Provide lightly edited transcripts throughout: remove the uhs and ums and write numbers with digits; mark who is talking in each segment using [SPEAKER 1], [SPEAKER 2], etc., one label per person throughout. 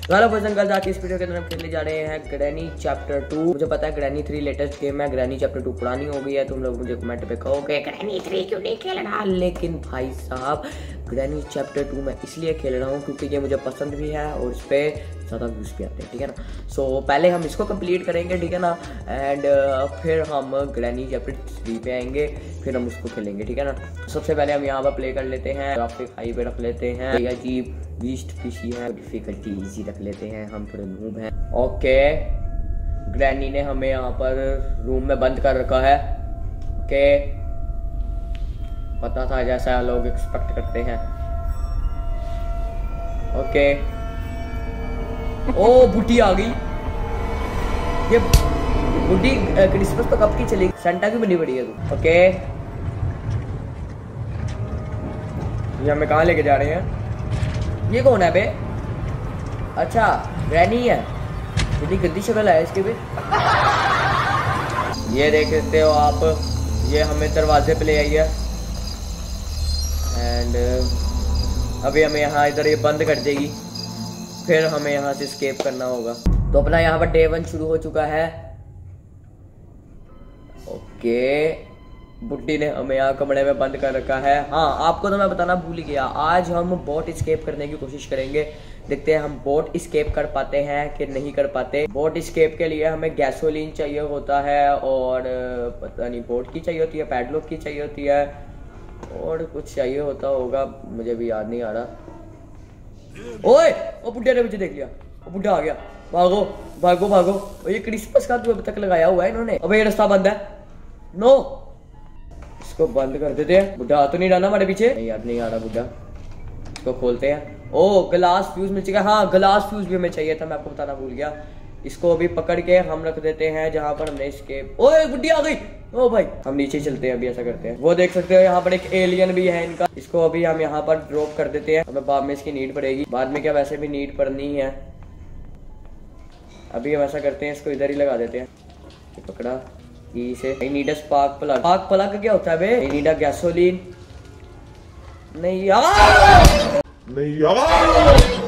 [SPEAKER 1] Hello boys and girls, आज की इस वीडियो के अंदर हम खेलने जा रहे हैं ग्रैनी चैप्टर 2। मुझे पता है ग्रैनी 3 लेटेस्ट गेम है, ग्रैनी चैप्टर 2 पुरानी हो गई है। तुम लोग मुझे कमेंट पे कहोगे ग्रैनी 3 क्यों नहीं खेल रहा, लेकिन भाई साहब ग्रैनी चैप्टर 2 मैं इसलिए खेल रहा हूँ क्योंकि ये मुझे पसंद भी है और इस पर ज़्यादा व्यूज भी आते हैं, ठीक है ना। सो पहले हम इसको कंप्लीट करेंगे, ठीक है ना, एंड फिर हम ग्रैनी चैप्टर 3 पे आएंगे, फिर हम उसको खेलेंगे, ठीक है ना। सबसे पहले हम यहाँ पर प्ले कर लेते हैं, ग्राफिक हाई पे रख लेते हैं, अजीब बीस्ट फिशी है, डिफिकल्टी इजी रख लेते हैं, हम थोड़े नूब हैं। ओके, ग्रैनी ने हमें यहाँ पर रूम में बंद कर रखा है। ओके, पता था जैसा लोग एक्सपेक्ट करते हैं। ओके, ओ बुढ़ी आ गई। ये बुढ़ी क्रिसमस तो कब की चली, सेंटा की बनी बड़ी है तू। ओके, ये हमें कहाँ लेके जा रहे हैं? ये कौन है बे? अच्छा ग्रैनी है, कितनी गंदी शक्ल है इसकी भी। ये देख सकते हो आप, ये हमें दरवाजे पे ले आई है एंड अभी हमें यहाँ इधर ये बंद कर देगी, फिर हमें यहाँ से एस्केप करना होगा। तो अपना यहाँ पर डे 1 शुरू हो चुका है। ओके, बुड्ढी ने हमें यहाँ कमरे में बंद कर रखा है। हाँ, आपको तो मैं बताना भूल गया, आज हम बोट एस्केप करने की कोशिश करेंगे। देखते हैं हम बोट एस्केप कर पाते हैं कि नहीं कर पाते। बोट एस्केप के लिए हमें गैसोलीन चाहिए होता है और पता नहीं बोट की चाहिए होती है, पैडलॉक की चाहिए होती है और कुछ चाहिए होता होगा, मुझे भी याद नहीं आ रहा। ओए, वो बुड्ढे ने मुझे देख लिया, वो बुड्ढा आ गया। भागो भागो भागो, ये क्रिसमस का तो अभी तक लगाया हुआ है इन्होंने। अबे ये रास्ता बंद है, नो, इसको बंद कर देते हैं। बुड्ढा तो नहीं डाला हमारे पीछे? नहीं यार, नहीं आ रहा बुड्ढा। इसको खोलते हैं। ओ ग्लास फ्यूज मिल चुका है। हाँ, ग्लास फ्यूज भी हमें चाहिए था, मैं आपको बताना भूल गया। इसको अभी पकड़ के हम रख देते हैं जहां पर हमने एस्केप। ओए बुड्ढी आ गई। ओ भाई, हम नीचे चलते हैं, अभी ऐसा करते हैं। वो देख सकते हो यहाँ पर एक एलियन भी है इनका, इसको अभी हम यहाँ पर ड्रॉप कर देते हैं। हमें बाद में इसकी नीड पड़ेगी, बाद में क्या वैसे भी नीड पड़नी है। अभी हम ऐसा करते हैं, इसको इधर ही लगा देते हैं। पकड़ा इसे। I need a spark plug। Spark plug क्या होता है बे? I need a gasoline। नहीं यार, नहीं यार,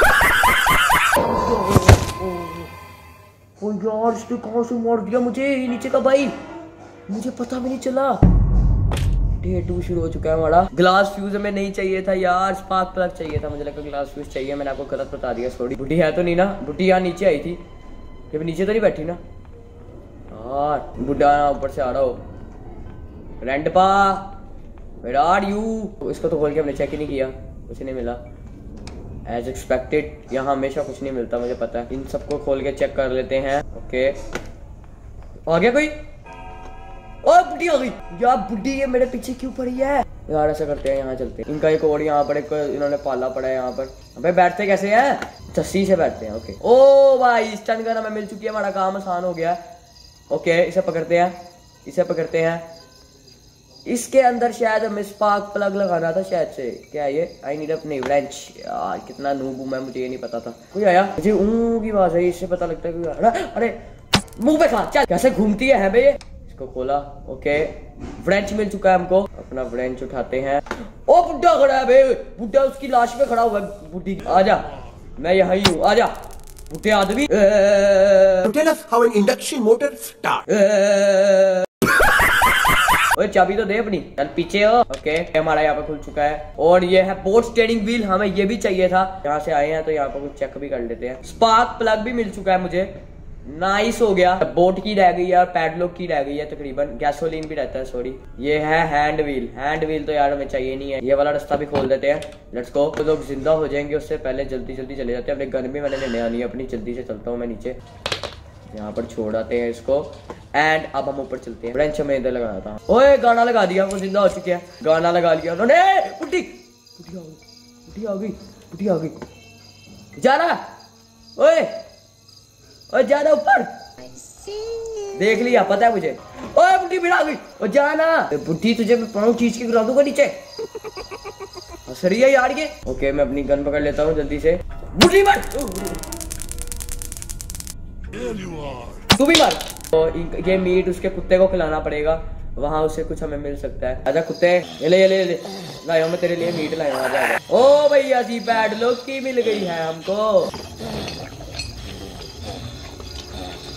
[SPEAKER 1] ओ यार, इसने कहाँ से मार दिया मुझे? नीचे का भाई, मुझे पता भी नहीं चला। डे 2 शुरू हो चुका है हमारा। ग्लास फ्यूज हमें नहीं चाहिए था यार, स्पार्क प्लग चाहिए था। मुझे लगा ग्लास फ्यूज चाहिए, मैंने आपको गलत बता दिया, सॉरी। बुढ़ी है तो नहीं ना? बुढ़ी यहाँ नीचे आई थी, ये नीचे तो नहीं बैठी ना यार? बुढ़ा ऊपर से आ रहा हो। Grandpa, where are you? इसको तो खोल के हमने चेक ही नहीं किया, कुछ नहीं मिला। एज एक्सपेक्टेड, यहाँ हमेशा कुछ नहीं मिलता, मुझे पता है। इन सबको खोल के चेक कर लेते हैं। ओके, आ गया कोई? ओए बुढ़ी आ गई यार। बुढ़ी ये मेरे पीछे क्यों पड़ी है यार? ऐसा करते हैं, यहाँ चलते हैं। इनका एक और यहाँ पर एक इन्होंने पाला पड़ा है यहाँ पर। अबे बैठते कैसे हैं? चस्सी से बैठते हैं। ओके, ओ भाई स्टन गन हमें मिल चुकी है, हमारा काम आसान हो गया। ओके, इसे पकड़ते हैं, इसे पकड़ते हैं। इसके अंदर शायद हमें स्पार्क प्लग लगाना था शायद से। क्या है ये? आई नीड अपनी व्रेंच। यार कितना नूब हूं मैं, मुझे ये नहीं पता था। कोई आया? मुझे ऊं की आवाज है, इससे पता लगता है कोई आ रहा। अरे मुंह पे खा, चल। कैसे घूमती है बे? इसको खोला। ओके, व्रेंच मिल चुका है हमको, अपना व्रेंच उठाते हैं। ओ बुड्ढा खड़ा है बे, बुड्ढा उसकी लाश पे खड़ा हुआ है। बुड्ढी आजा, मैं यहाँ ही हूँ, आजा बुढ़े आदमी।
[SPEAKER 2] Tell us how an induction motor starts।
[SPEAKER 1] ओए चाबी तो दे अपनी, चल पीछे हो। ओके, हमारा यहाँ पे खुल चुका है और ये है बोट स्टीयरिंग व्हील, हमें ये भी चाहिए था। यहाँ से आए हैं तो यहाँ पर कुछ चेक भी कर लेते हैं। स्पार्क प्लग भी मिल चुका है मुझे, नाइस हो गया। बोट की रह गई है, पैडलॉक की रह गई है तकरीबन, गैसोलीन भी रहता है, सॉरी। ये है हैंड व्हील। हैंड व्हील तो यार हमें चाहिए नहीं है। ये वाला रास्ता भी खोल देते हैं, लेट्स गो। तो लोग जिंदा हो जाएंगे उससे पहले जल्दी जल्दी चले जाते हैं। अपने गन भी मैंने लेने आनी है अपनी, जल्दी से चलता हूँ मैं नीचे। यहाँ पर छोड़ आते हैं इसको एंड अब हम ऊपर चलते हैं। ब्रेंच हमें इधर लगाना था। ओए गाना लगा दिया, वो जिंदा हो चुके हैं। गाना लगा लिया उन्होंने। बुढ़ी बुढ़ी आ गई, बुढ़ी आ गई, बुढ़ी आ गई। जा रहा, ओए ओए जा रहा ऊपर, देख लिया, पता है मुझे। ओए बुढ़ी भी आ गई, ओ जाना। बुढ़ी तुझे मैं पाँव खींच के गिरा दूंगा नीचे, सही है यार ये। ओके, मैं अपनी गन पकड़ लेता हूँ जल्दी से। बुढ़ी मर, तू भी मर। तो ये मीट उसके कुत्ते को खिलाना पड़ेगा, वहां उसे कुछ हमें मिल सकता है। आजा कुत्ते, ये ले लाया मैं तेरे लिए मीट लाया। आजा। ओ भैया जी, बैड लुक की मिल गई है हमको।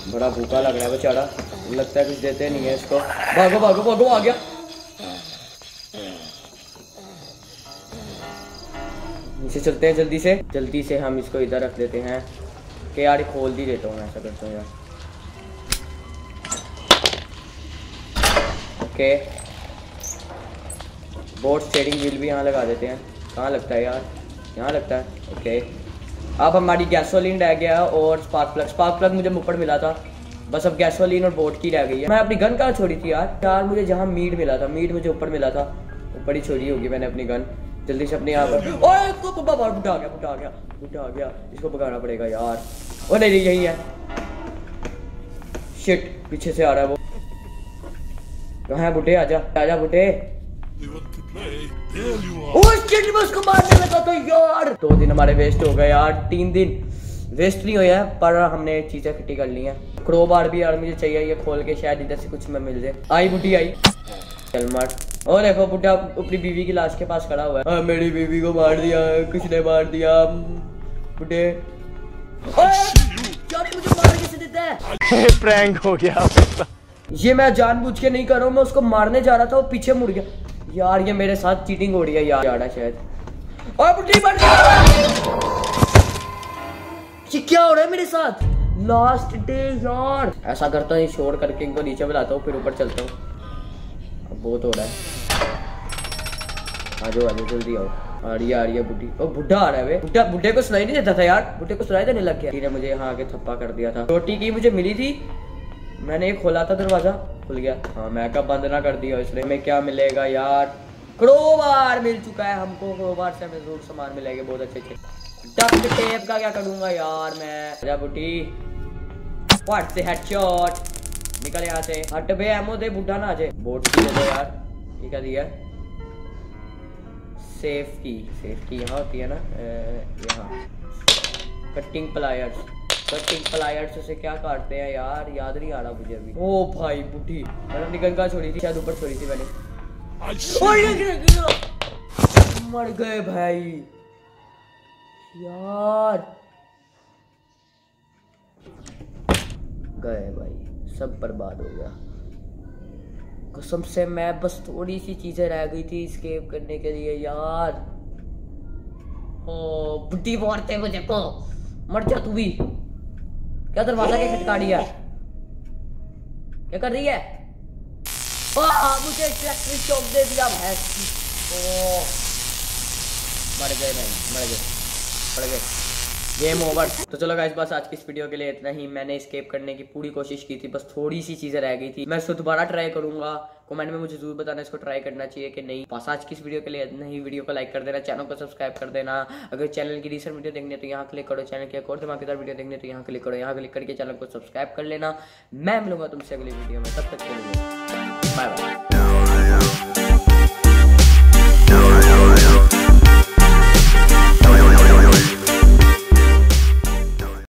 [SPEAKER 1] बड़ा भूखा लग रहा है बेचारा, लगता है कुछ देते नहीं है इसको। भागो भागो भागो, आ गया। नीचे चलते हैं जल्दी से हम इसको इधर रख देते हैं कि यार खोल दी देता हूँ, ऐसा करता हूँ यार। ओके, बोट स्टीयरिंग व्हील भी यहाँ लगा देते हैं। कहाँ लगता है यार? यहाँ लगता है। ओके, अब हमारी गैसोलीन रह गया और स्पार्क प्लग मुझे ऊपर मिला था, बस अब गैसोलीन और बोट की रह गई है। मैं अपनी गन कहाँ छोड़ी थी यार मुझे जहाँ मीट मिला था, मीट मुझे ऊपर मिला था, ऊपर ही छोड़ी होगी मैंने अपनी गन। जल्दी से अपने यहाँ पर, ओए बुड्ढा आ गया, इसको भगाना पड़ेगा यार। ओ नहीं यही है, शिट पीछे से आ रहा है वो। कहाँ है बुड्ढे? आजा बुड्ढे। उसको मारने लगा तो यार 2 दिन हमारे वेस्ट हो गए यार। 3 दिन वेस्ट नहीं हुए हैं पर हमने चीजें इकट्ठी कर ली हैं। क्रोबार भी यार मुझे चाहिए, ये खोल के शायद इधर से कुछ में मिल जाए। आई बुढ़ी आई, चल मार। और देखो बुढ़ा अपनी बीवी की लाश के पास खड़ा हुआ है। मेरी बीवी को मार दिया, किसने मार दिया? बुढ़े मुझे मार कैसे देता है?
[SPEAKER 3] प्रैंक हो गया।
[SPEAKER 1] ये मैं जानबूझ के नहीं कर रहा हूँ, मैं उसको मारने जा रहा था, वो पीछे मुड़ गया यार। ये मेरे साथ चीटिंग हो रही है यार शायद। ये क्या हो रहा है मेरे साथ? लास्ट डे यार। ऐसा करता हूँ, शोर करके इनको नीचे बुलाता हूँ, फिर ऊपर चलता हूँ। अब बहुत हो रहा है। आ जाओ जल्दी आओ। आ रही है बुढ़ी। ओ बुढ़ा आ रहा है। बुढ़े को सुनाई नहीं देता था यार, बुढ़े को सुनाई देने लग गया। ने मुझे यहाँ आके थप्पा कर दिया था। रोटी की मुझे मिली थी, मैंने खोला था, दरवाजा खुल गया। हाँ मैं कब बंद ना कर दिया, इसलिए हमें क्या मिलेगा यार? क्रोबार मिल चुका है हमको। क्रोबार से हमें जरूर सामान मिलेंगे बहुत अच्छे। डक्ट टेप का क्या करूंगा यार मैं? आजा बुढ़ी, व्हाट से हेडशॉट। निकल यहाँ से, हट बे एमो दे, बुढ़ा ना आ जाए। बोट की दे दो यार। ये क्या दिया? सेफ की यहाँ होती है ना, यहाँ। कटिंग प्लायर्स से क्या काटते हैं यार? याद नहीं आ रहा मुझे अभी। ओ भाई बुढ़ी, मैंने अपनी गंगा छोड़ी थी, शायद ऊपर छोड़ी थी मैंने। मर गए भाई यार, गए भाई, सब बर्बाद हो गया कसम से। मैं बस थोड़ी सी चीजें रह गई थी एस्केप करने के लिए यार। ओ बुढ़ी मारते मुझे को, मर जा तू भी। क्या दरवाजा क्या खटका दिया? क्या कर रही है? मुझे इलेक्ट्रिक शॉक दे दिया भैंस। मर गए भाई, पड़ गए। Game over. तो चलो गाइस, बस आज की इस वीडियो के लिए इतना ही। मैंने एस्केप करने की पूरी कोशिश की थी, बस थोड़ी सी चीजें रह गई थी। मैं इसको दोबारा ट्राई करूंगा। कमेंट में मुझे जरूर बताना इसको ट्राई करना चाहिए कि नहीं। बस आज की इस वीडियो के लिए इतना ही। वीडियो को लाइक कर देना, चैनल को सब्सक्राइब कर देना। अगर चैनल की रीसेंट वीडियो देखनी है तो यहाँ क्लिक करो, चैनल की एक और धमाकेदार वीडियो देखनी है तो यहाँ क्लिक करो। यहाँ क्लिक करके चैनल को सब्सक्राइब कर लेना। मैं मिलूंगा तुमसे अगली वीडियो में, तब तक के लिए बाय बाय।